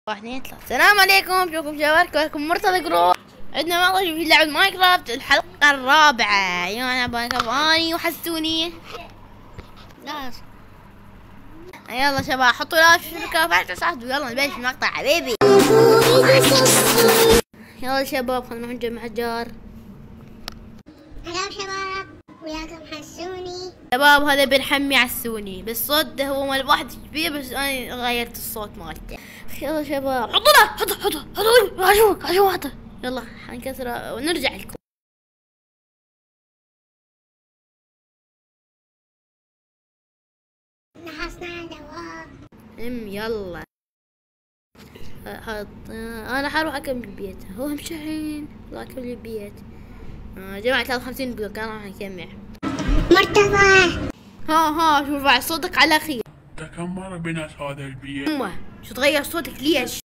واحد اثنين ثلاثة. السلام عليكم، شوفكم شباب، لكم مرتضى قرو. عندنا مقطع في لعبة ماينكرافت الحلقة الرابعة. يلا ماينكرافت اني وحسوني. يلا شباب حطوا لايك واشتركوا وفعلوا صاحبوا. يلا نبلش المقطع حبيبي. يلا شباب خلينا نروح نجمع حجار. هلا شباب، وياكم حسوني. شباب هذا بن حمي عسوني، بس صوت هو مال واحد كبير، بس انا غيرت الصوت مالته. يلا شباب حطوا عشوة. يلا حنكسره ونرجع لكم. نحصنا دواء. يلا انا حروح اكمل البيت. هو مشحين لا اكمل البيت. جمعت 53 بلوك. انا راح اجمع. مرتضى ها شوف بعد صوتك على خير. كم مرة بنت هذا البيت؟ شو تغير صوتك ليش؟